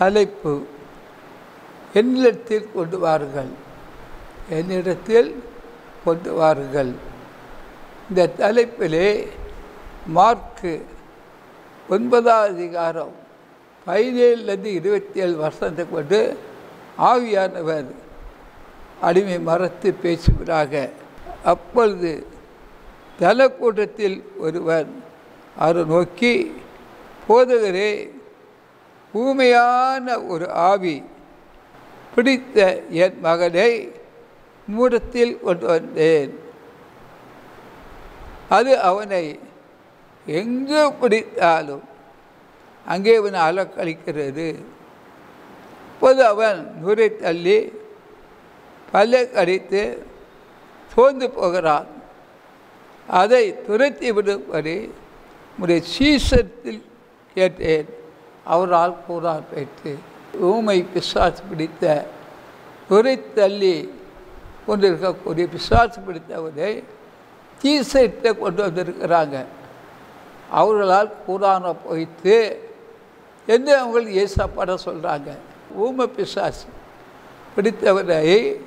தலைப்பு என்னிடத்தில் கொண்டு வாருங்கள், என்னிடத்தில் கொண்டு வாருங்கள். இந்த தலைப்பிலே மார்க்கு 9 17-27 கொண்டு ஆவியானவர் அடிமை மறத்து பேசுகிறாங்க. அப்பொழுது தலக்கூட்டத்தில் ஒருவர் அவரை நோக்கி, போதகரே, ஊமையான ஒரு ஆவி பிடித்த என் மகனை மூடத்தில் கொண்டு வந்தேன். அது அவனை எங்கு பிடித்தாலும் அங்கே அவன் அலக்களிக்கிறது. இப்போது அவன் நுரை தள்ளி பல்லை கடித்து சோர்ந்து போகிறான். அதை துரத்தி விடும்படி உடைய சீசத்தில் கேட்டேன். அவரால் கூறார் பெற்று ஊமை பிசாசு பிடித்த நுரை தள்ளி கொண்டிருக்கக்கூடிய பிசாசு பிடித்தவரை சீசத்தை கொண்டு வந்திருக்கிறாங்க. அவர்களால் கூறான போய்த்து என்று அவங்களுக்கு ஏசப்பாட சொல்கிறாங்க. ஊமை பிசாசு பிடித்தவரை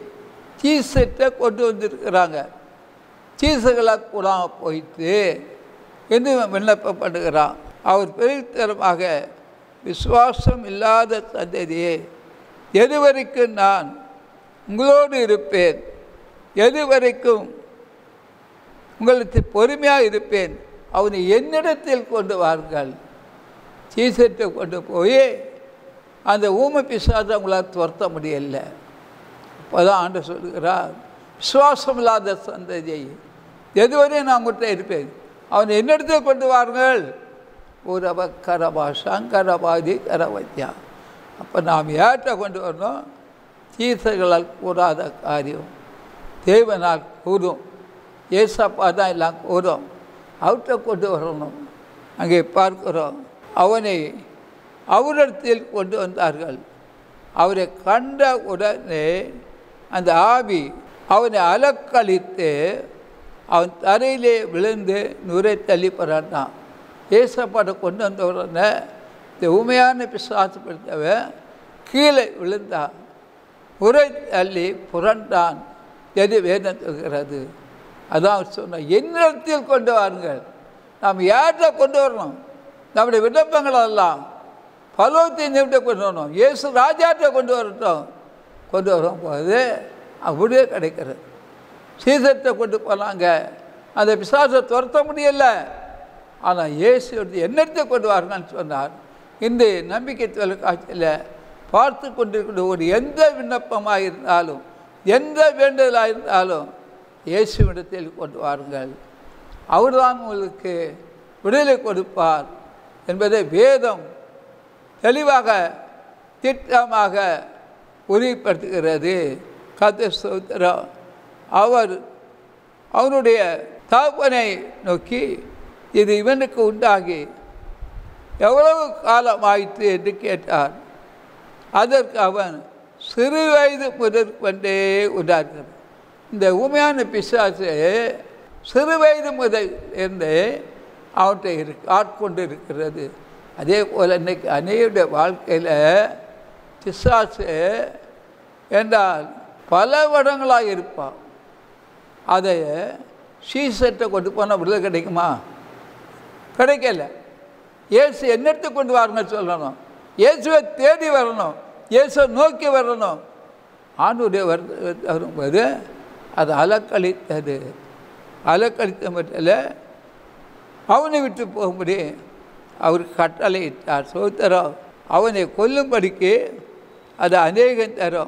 சீசத்தை கொண்டு வந்திருக்கிறாங்க. சீசர்களால் கூடாமல் போய்த்து என்று விண்ணப்பம் பண்ணுகிறான். அவர் பெருத்தரமாக, விசுவாசம் இல்லாத சந்ததியே, எது வரைக்கும் நான் உங்களோடு இருப்பேன், எது வரைக்கும் உங்களுக்கு பொறுமையாக இருப்பேன், அவனை என்னிடத்தில் கொண்டு வாருங்கள். சீசத்தை கொண்டு போய் அந்த ஊமை பிசாசை அவங்களால் துரத்த முடியலை. அப்போதான் ஆண்டவர் சொல்கிறார், விசுவாசம் இல்லாத சந்ததியை எதுவரையும் நான் உங்கள்கிட்ட இருப்பேன், அவனை என்னிடத்தில் கொண்டு வாருங்கள். ஒரு கரபா சங்கரபாதி கரவத்தியா. அப்போ நாம் ஏற்ற கொண்டு வரணும். சீசர்களால் கூடாத காரியம் தேவனால் கூடும். ஏசப்பா தான் எல்லாம் கூடும். அவர்கிட்ட கொண்டு வரணும். அங்கே பார்க்கிறோம், அவனை அவரிடத்தில் கொண்டு வந்தார்கள். அவரை கண்ட உடனே அந்த ஆவி அவனை அலக்களித்து அவன் தரையிலே விழுந்து நுரை தள்ளி புரண்டான். ஏசப்பாட்டை கொண்டு வந்த உடனே இந்த உண்மையான பிசாசு பிடித்தவன் கீழே விழுந்தான், உரை தள்ளி புரண்டான். எது வேதம் சொல்கிறது? அதான் சொன்ன, என்னிடத்தில் கொண்டு வாருங்கள். நாம் யார்கிட்ட கொண்டு வரணும்? நம்முடைய விண்ணப்பங்களெல்லாம் பலவத்தை நிமிட கொண்டு வரணும். இயேசு ராஜாட்ட கொண்டு வரட்டும். கொண்டு வரும் போது அப்படியே கிடைக்கிறது. சீசத்தை கொண்டு போனாங்க, அந்த பிசாசை துரத்த முடியலை. ஆனால் இயேசு என்னத்தை கொண்டு வாருங்கன்னு சொன்னார். இந்த நம்பிக்கை தொலைக்காட்சியில் பார்த்து கொண்டிருக்கிற ஒரு எந்த விண்ணப்பமாக இருந்தாலும், எந்த வேண்டுதலாக இருந்தாலும் இயேசுவிடத்தில் கொண்டு வாருங்கள். அவர்தான் உங்களுக்கு விடுதலை கொடுப்பார் என்பதை வேதம் தெளிவாக திட்டமாக உறுதிப்படுத்துகிறது. கர்த்தர் ஸ்தோத்திரம். அவர் அவனுடைய தகப்பனை நோக்கி, இது இவனுக்கு உண்டாகி எவ்வளவு காலம் ஆயிற்று என்று கேட்டார். அதற்கு அவன் சிறு வயது முதற்கொண்டே உண்டாகிறது. இந்த உண்மையான பிசாசு சிறு வயது முதல் இருந்து அவன்கிட்ட ஆட்கொண்டு இருக்கிறது. அதே போல் இன்றைக்கி அநேகருடைய வாழ்க்கையில் பிசாசு என்றால் பல வருடங்களாக இருப்பான். அதை சீசத்தை கொண்டு போனால் விடுதலை கிடைக்குமா? கிடைக்கல. இயேசு என்னத்தை கொண்டு வாருங்க சொல்லணும். இயேசுவை தேடி வரணும், இயேசுவை நோக்கி வரணும். ஆண்டுடைய வரும்போது அது அலக்களித்தது. அலக்களித்த மட்டும் அவனை விட்டு போகும்படி அவர் கட்டளையிட்டார். சோதரம் அவனை கொல்லும்படிக்கு அது அநேகம் தரும்.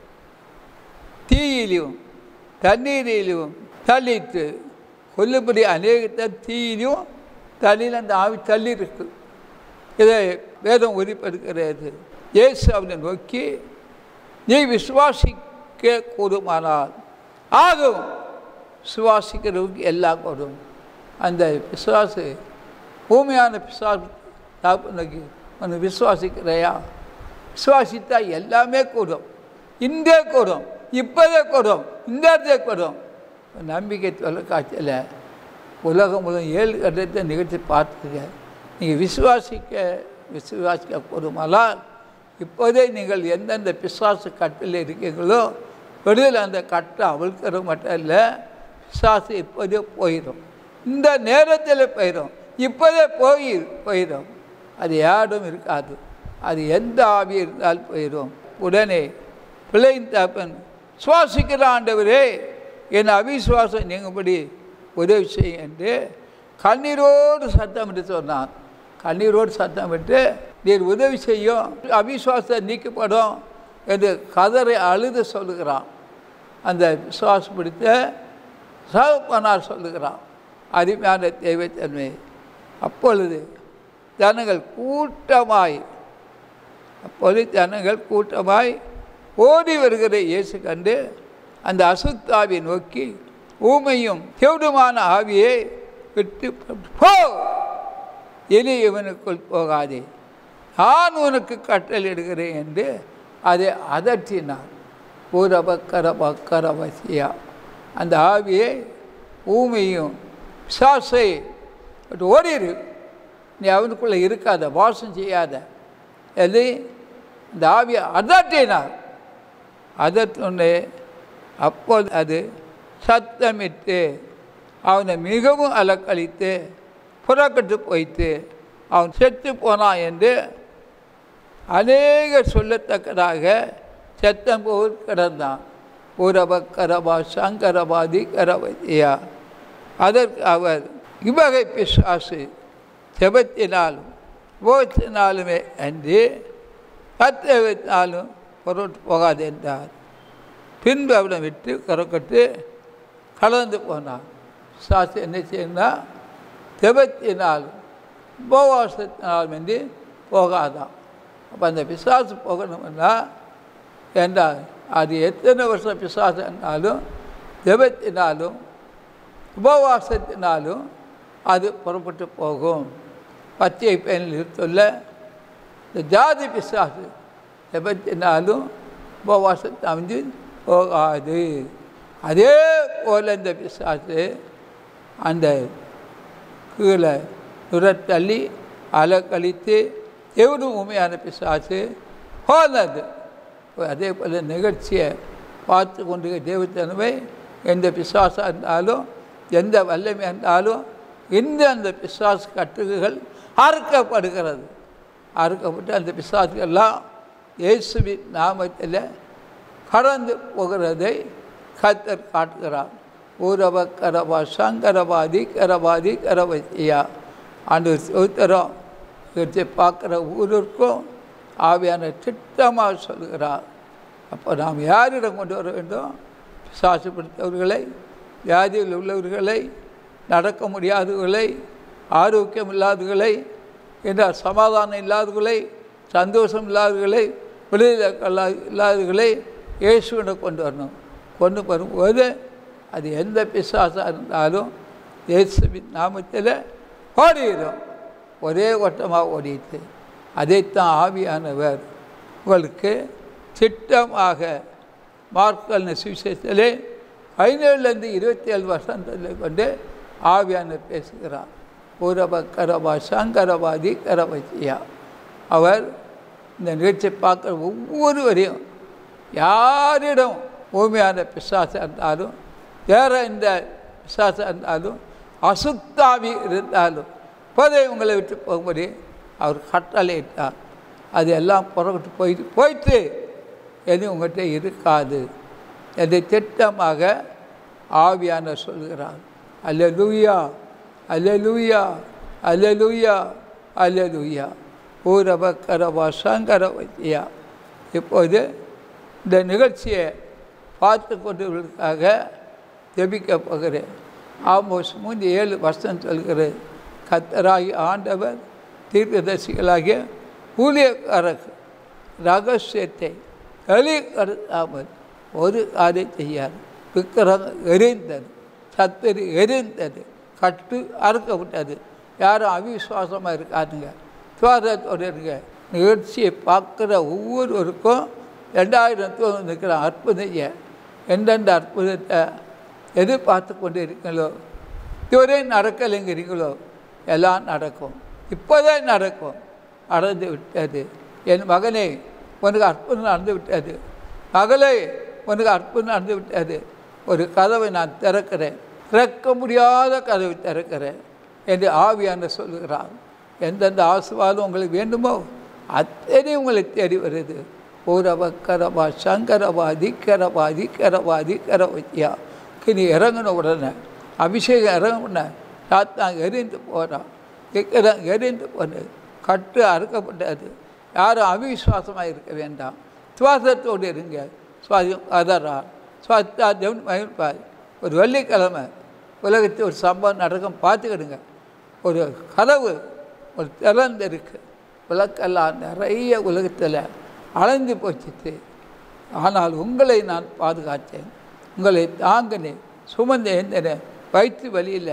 தீயிலும் தண்ணீரிலும் தள்ளிட்டு கொல்லும்படி அநேகத்தை தீயிலும் தள்ளியில் அந்த ஆவி தள்ளி இருக்கு. இதை வேதம் உறுதிப்படுத்துகிறது. இயேசு அவனை நோக்கி, நீ விசுவாசிக்க கூடுமானால் ஆகும். விசுவாசிக்கிறவங்க எல்லாம் கூடும். அந்த பிசாசு பூமியான பிசாசு நோக்கி ஒன்று விசுவாசிக்கிறையா? விசுவாசித்தா எல்லாமே கூடும். இன்றே கூடும், இப்போதே கூடும், இந்த இடத்தே கூடும். நம்பிக்கை தொலைக்காட்சியில் உலகம் முதல் 7 கட்டத்தை நிகழ்ச்சி பார்த்துக்க. நீங்கள் விசுவாசிக்க கூடுமானால் இப்போதே நீங்கள் எந்தெந்த பிசாசு கட்டில் இருக்கீங்களோ விடுதலை அந்த கட்டை அவிழ்க்கிற மட்டும் இல்லை, பிசாசு இப்போதே போயிடும், இந்த நேரத்தில் போயிடும், இப்போதே போயிடும். அது யாரும் இருக்காது. அது எந்த ஆவி இருந்தால் போயிடும். உடனே பிள்ளையின் தப்பன் சுவாசிக்கிற ஆண்டவரே என் அவிசுவாசம் நீங்கும்படி உதவி செய்யும் என்று கண்ணீரோடு சத்தமிட்டு சொன்னான். கண்ணீரோடு சத்தமிட்டு நீர் உதவி செய்யும், அவிசுவாசம் நீக்கப்படும் என்று கதரை அழுது சொல்லுகிறான். அந்த விசுவாசம் பிடித்த சகப்பனார் சொல்லுகிறான். அருமையான தெய்வத்தன்மை. அப்பொழுது ஜனங்கள் கூட்டமாய் ஓடி வருகிற இயேசு கண்டு அந்த அசுத்தாவியை நோக்கி, ஊமையும் செவிடுமான ஆவியை விட்டு போ, இனி இவனுக்குள் போகாதே, நான் உனக்கு கட்டளையிடுகிறேன் என்று அதை அதட்டினார். ஊரபக்கரபக்கரவசியா அந்த ஆவியை ஊமையும் பிசாசை விட்டு ஓடிரு, நீ அவனுக்குள்ளே இருக்காத, வாசம் செய்யாத என்று இந்த ஆவியை அதட்டினார். அதற்குன்னே அப்போது அது சத்தமிட்டு அவனை மிகவும் அலக்கழித்து புறக்கட்டு போய்த்து அவன் செத்து போனான் என்று அநேக சொல்லத்தக்கதாக செத்தம் போல் கிடந்தான். ஊரபக்கரபா சங்கரபாதி கரவதியா. அதற்கு அவர் இவ்வகை பிசாசு செபத்தினாலும் போத்தினாலுமே அன்றி கத்தவினாலும் பொருட்டு போகாது என்றார். பின்பு அவனை விட்டு கரக்கட்டு கலந்து போனான். பிசாசு என்ன செய்யணும்னா செபத்தினாலும் உபவாசத்தினாலும் என்று போகாதான். அப்போ அந்த பிசாசு போகணும்னா என்றால் அது எத்தனை வருஷம் பிசாசு என்றாலும் ஜெபத்தினாலும் உபவாசத்தினாலும் அது புறப்பட்டு போகும். பச்சை பயனில் இருத்துள்ள இந்த ஜாதி பிசாசு ஜெபத்தினாலும் உபவாசத்தை அமைஞ்சு போகாது. அதே போல் இந்த பிசாசு அந்த கீழே துரத்தள்ளி அலக்கழித்து எவனும் உண்மையான பிசாசு போனது. அதே போல் நிகழ்ச்சியை பார்த்து கொண்டு தேவத்தனவை எந்த பிசாசாக இருந்தாலும் எந்த வல்லமையாக இருந்தாலும் அந்த பிசாசு கட்டுகள் அறுக்கப்படுகிறது. அறுக்கப்பட்டு அந்த பிசாசுகள்லாம் இயேசுவின் நாமத்தில் கடந்து போகிறதை கர்த்தர் காட்டுகிறார். ஊரபக்கரபா சங்கரபாதி கரபாதி கரவதியா. ஆண்டு உத்தரம் பார்க்குற ஊருக்கும் ஆவியான திட்டமாக சொல்கிறார். அப்போ நாம் யாரிடம் கொண்டு வர வேண்டும்? பிசாசு பிடித்தவர்களை, வியாதியில் உள்ளவர்களை, நடக்க முடியாதவர்களை, ஆரோக்கியம் இல்லாதவர்களை, என்றால் சமாதானம் இல்லாதவர்களை, சந்தோஷம் இல்லாதவர்களை, விடுதலை இல்லாதவர்களை இயேசுவிடம் கொண்டு வரணும். கொண்டு வரும்போது அது எந்த பிசாசாக இருந்தாலும் இயேசுவின் நாமத்தில் ஓடிடும். ஒரே ஓட்டமாக ஓடிட்டு அதைத்தான் ஆவியானவர் உங்களுக்கு திட்டமாக மார்க்கல் சுவிசேஷத்திலே 17 27 வருஷத்தில் கொண்டு ஆவியானவர் பேசுகிறார். ஊரபக்கரபா சங்கரபாதி கரவசியா. அவர் இந்த நிகழ்ச்சியை பார்க்குற ஒவ்வொருவரையும் யாரிடம் ஊமையான பிசாசு இருந்தாலும், வேறு இந்த பிசாசு இருந்தாலும், அசுத்தாவி இருந்தாலும் இப்போதை உங்களை விட்டு போகும்படி அவர் கட்டளையிட்டார். அது எல்லாம் புறப்பட்டு போயிட்டு எதுவும் உங்கள்கிட்ட இருக்காது என்று திட்டமாக ஆவியான சொல்கிறார். அல்லேலூயா அல்லேலூயா அல்லேலூயா அல்லேலூயா. ஊரபக்கரபா சங்கரவதியா. இப்போது இந்த நிகழ்ச்சியை பார்த்து கொண்டவர்களுக்காக ஜெபிக்க போகிறேன். ஆமோஸ் 3:7 சொல்கிறது, கர்த்தராகிய ஆண்டவர் தீர்க்கதரிசிகளாகிய ஊழியக்காரர் ரகசியத்தை வெளிப்படுத்தாமல் ஒரு காரியம் செய்யார். விக்கிரம் எரிந்தது, சத்துரு எரிந்தது, கட்டு அறுக்கப்பட்டது. யாரும் அவிசுவாசமாக இருக்காதுங்க, சுவாசத்தோடு இருங்க. நிகழ்ச்சியை பார்க்குற ஒவ்வொருவருக்கும் 2000 இருக்கிற அற்புதம் எந்தெந்த அற்புதத்தை எதிர்பார்த்து கொண்டு இருக்கீங்களோ, இதுவரை நடக்கலைங்கிறீங்களோ எல்லாம் நடக்கும். இப்போதான் நடக்கும். நடந்து விட்டது. என் மகனே, உனக்கு அற்புதம் நடந்து விட்டது. மகளே, உனக்கு அற்புதம் நடந்து விட்டது. ஒரு கதவை நான் திறக்கிறேன், திறக்க முடியாத கதவை திறக்கிறேன் என்று ஆவியான சொல்லுகிறார். எந்தெந்த ஆசீர்வாதம் உங்களுக்கு வேண்டுமோ அத்தனை உங்களை தேடி வருது. ஓரவ கரவா சங்கரவா திக்கரவா திக்கரவா திக்கரவத்தியா கிணி இறங்கின உடனே அபிஷேகம் இறங்கின சாத்தான் எரிந்து போகிறான். திக்கரம் எரிந்து போனது, கட்டு அறுக்கப்பட்டது. யாரும் அவிசுவாசமாக இருக்க வேண்டாம், சுவாசத்தோடு இருங்க. சுவாசம் கதறார், சுவாசத்தா தேவன் மகிழ்ப்பார். ஒரு வெள்ளிக்கிழமை உலகத்தில் ஒரு சம்பவம் நடக்கும், பார்த்துக்கிடுங்க. ஒரு கதவு ஒரு திறந்திருக்கு. விளக்கெல்லாம் நிறைய உலகத்தில் அலைந்து போச்சுட்டு, ஆனால் உங்களை நான் பாதுகாத்தேன், உங்களை தாங்கினேன், சுமந்து எழுந்தேன். வயிற்று வலியில்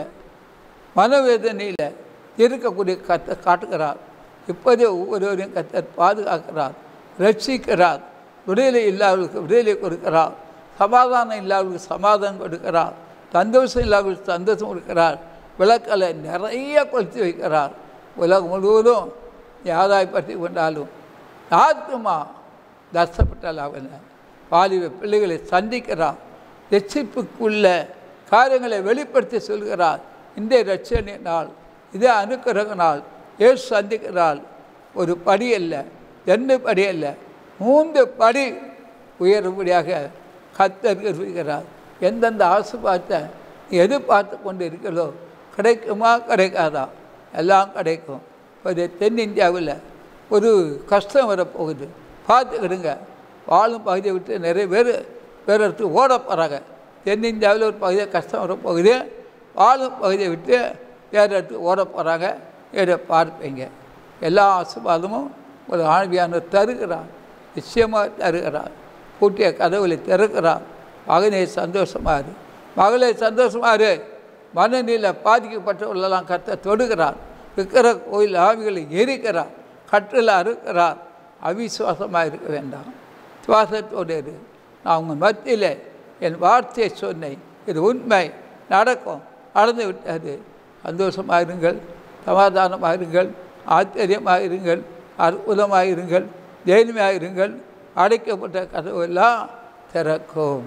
மனவேதனையில் இருக்கக்கூடிய கர்த்தர் காட்டுகிறார். இப்போதே ஒவ்வொருவரையும் கர்த்தர் பாதுகாக்கிறார், ரட்சிக்கிறார். விடுதலை இல்லாதவர்களுக்கு விடுதலை கொடுக்கிறார், சமாதானம் இல்லாதவர்களுக்கு சமாதானம் கொடுக்கிறார், சந்தோஷம் இல்லாதவர்களுக்கு சந்தோஷம் கொடுக்கிறார். விளக்கலை நிறைய கொளுத்தி வைக்கிறார். உலகம் முழுவதும் யாதாய்ப்பற்றி கொண்டாலும் ஆத்மா தர்சப்பட்டால் அவன் வாலிப பிள்ளைகளை சந்திக்கிறார். ரட்சிப்புக்குள்ள காரியங்களை வெளிப்படுத்தி சொல்கிறார். இந்த ரட்சணை நாள், இதே அனுக்கிரக நாள். ஏசு சந்திக்கிறாள். ஒரு படி அல்ல, 2 படி அல்ல, 3 படி உயரும்படியாக கர்த்தர் இருக்கிறார். எந்தெந்த ஆசீர்வாதத்தை எதிர்பார்த்து கொண்டு இருக்கிறதோ கிடைக்குமா கிடைக்காதா? எல்லாம் கிடைக்கும். இப்போ தென்னிந்தியாவில் ஒரு கஷ்டம் வரப்போகுது, பார்த்துக்கிடுங்க. வாழும் பகுதியை விட்டு நிறைய பேர் வேறு இடத்துக்கு ஓட போகிறாங்க. தென்னிந்தியாவில் ஒரு பகுதியாக கஷ்டம் வரப்போகுது, வாழும் பகுதியை விட்டு வேறு இடத்துக்கு ஓட போகிறாங்க. இதை பார்ப்பீங்க. எல்லா ஆசீர்வாதமும் ஒரு ஆழ்வியான தருகிறார், நிச்சயமாக தருகிறார். பூட்டிய கதவுகளை திறக்கிறார். மகனே சந்தோஷமாரு, மகளே சந்தோஷமாரு. மனநிலை பாதிக்கப்பட்டவர்களெல்லாம் கர்த்தர் தொடுகிறார். விக்கிர கோயில் ஆவிகளை எரிக்கிறார், கற்றில் அறுக்கிறார். அவிசுவாசமாக இருக்க வேண்டாம், சுவாசத்தோடு இரு. நான் உங்கள் மத்தியில் என் வார்த்தையை சொன்னேன், இது உண்மை, நடக்கும், நடந்து விட்டது. சந்தோஷமாக இருங்கள், சமாதானமாக இருங்கள், ஆச்சரியமாக இருங்கள், அற்புதமாக இருங்கள், தைரியமாக இருங்கள். அடைக்கப்பட்ட கதவெல்லாம் திறக்கும்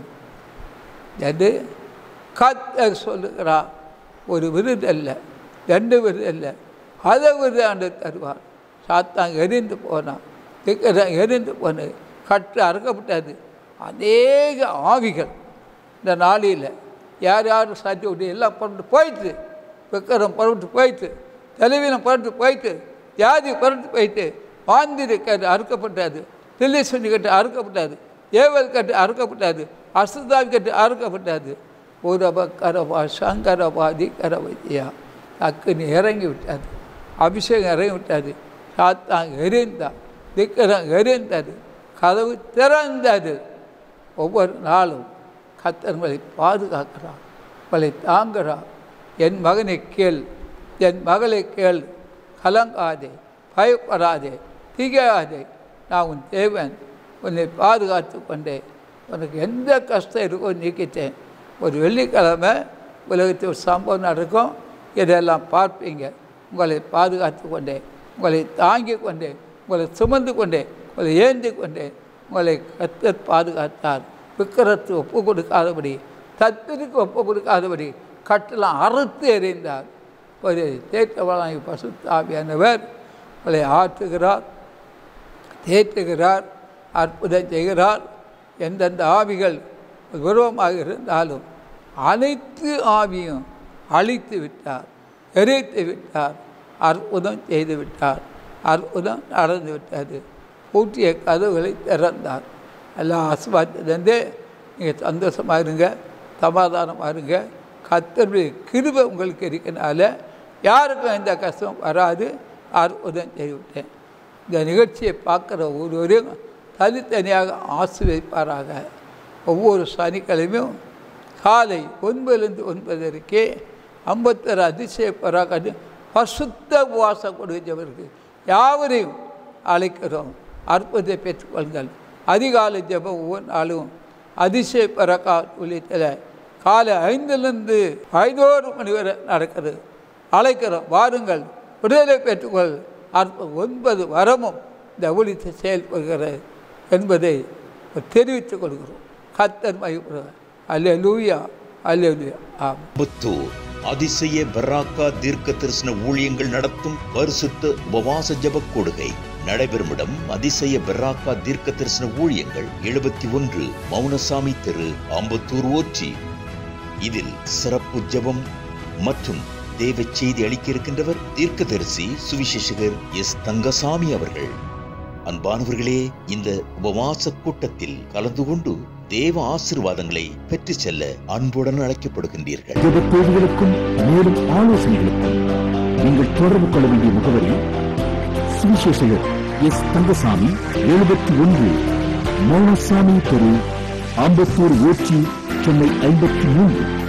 என்று கர்த்தர் சொல்லுகிறார். ஒரு விருது அல்ல, 2 விருது அல்ல, அதை விருது ஆண்டு தருவார். சாத்தான் எரிந்து போனான், எரிந்து போனது, கற்று அறுக்கப்பட்டது. அநேக ஆவிகள் இந்த நாளில் யார் யாரும் சாத்தி விட்டு எல்லாம் புறட்டு போயிட்டு, விக்கிரம் புறட்டு போயிட்டு, தலைவீனம் புறட்டு போயிட்டு, ஜாதி புறட்டு போயிட்டு, வாந்திரி கட்டு அறுக்கப்பட்டது, தில்லிசுனி கட்டு அறுக்கப்பட்டது, ஏவல் கட்டு அறுக்கப்பட்டது, அசுதாவி கட்டு அறுக்கப்பட்டது. ஊரப கரவா சங்கரவா திகரவையா அக்குன்னு இறங்கி விட்டாது, அபிஷேகம் இறங்கி விட்டாது. சாத்தான் எரிந்தான், திக்கரம் எரிந்தது, கதவு திறந்தது. ஒவ்வொரு நாளும் கர்த்தர் உங்களை பாதுகாக்கிறார், உங்களை தாங்குகிறார். என் மகனை கேள், என் மகளை கேள், கலங்காதே, பயப்படாதே, திகையாதே. நான் உன் தேவன், உன்னை பாதுகாத்து கொண்டேன். உனக்கு எந்த கஷ்டம் இருக்கோ நீக்கிட்டேன். ஒரு வெள்ளிக்கிழமை உலகத்தில் ஒரு சம்பவம் நடக்கும், இதெல்லாம் பார்ப்பீங்க. உங்களை பாதுகாத்து கொண்டேன், உங்களை தாங்கி கொண்டேன், உங்களை சுமந்து கொண்டேன், உங்களை ஏந்தி கொண்டேன். உங்களை கர்த்தர் பாதுகாத்தார். விக்கிரத்து ஒப்பு கொடுக்காதபடி, தத்திற்கு ஒப்பு கொடுக்காதபடி கட்டெல்லாம் அறுத்து எறிந்தார். ஒரு தேற்றவளாகி பரிசுத்த ஆவியானவர் உங்களை ஆற்றுகிறார், தேற்றுகிறார், அற்புதம் செய்கிறார். எந்தெந்த ஆவிகள் விரோதமாக இருந்தாலும் அனைத்து ஆவியும் அழித்து விட்டார், எரித்து விட்டார், அற்புதம் செய்து விட்டார், அற்புதம் நடந்து விட்டது. பூட்டிய கதவுகளை திறந்தார். எல்லாம் ஆசீர்வாதத்திலிருந்து நீங்கள் சந்தோஷமாக இருங்க, சமாதானமாக இருங்க. கர்த்தருடைய கிருபை உங்களுக்கு இருக்கனால யாருக்கும் எந்த கஷ்டமும் வராது. அற்புதம் செய்துவிட்டேன். இந்த நிகழ்ச்சியை பார்க்குற ஒவ்வொருவரையும் தனித்தனியாக ஆசீர்வதிப்பாராக. ஒவ்வொரு சனிக்கிழமையும் காலை 9 வரைக்கே 56 அதிசயப்பராக பசுத்த உபவாசம் கொடுக்கிறவருக்கு யாவரையும் அழைக்கிறோம். அற்புதத்தை பெற்றுக்கொள்ளுங்கள். அதிகாலை ஜெபம் ஒவ்வொரு நாளும் அதிசயப்பரக்கா உள்ளிட்டல காலை 5லிருந்து 11 மணி வரை நடக்கிறது. அழைக்கிறோம், வாருங்கள், விடுதலை பெற்றுக்கொள். 9 வரமும் இந்த ஊழியத்தை செயல்படுகிறது. என்பதை தெரிவித்துக் கொள்கிறோம். கர்த்தர் மகிமைப்படுவார். அல்லேலூயா, அல்லேலூயா. ஆமென். அதிசய பராக்கா தீர்க்க தரிசன ஊழியங்கள் நடத்தும் பரிசுத்த உபவாச ஜெப கொடுகை நடைபெறும் இடம் அதிசய பராக்கா தீர்க்க தரிசன ஊழியங்கள் 71 மௌனசாமி தெரு, ஆம்பத்தூர் ஓச்சி. இதில் சிறப்பு ஜெபம் மற்றும் தேவ செய்தி அளிக்க இருக்கின்றவர் தீர்க்கதரிசி சுவிசேஷகர் எஸ். தங்கசாமி அவர்கள். அன்பானவர்களே, இந்த உபவாச கூட்டத்தில் கலந்து கொண்டு தேவ ஆசீர்வாதங்களை பெற்று செல்ல அன்புடன் அழைக்கப்படுகின்றீர்கள். தேவைகளுக்கும் மேலும் ஆலோசனைகளுக்கும் நீங்கள் தொடர்பு கொள்ள வேண்டிய முகவரி சுவிசேஷகர் எஸ். தங்கசாமி, 71 மௌனசாமி தெரு, ஆம்பத்தூர் ஓச்சி, சென்னை 53.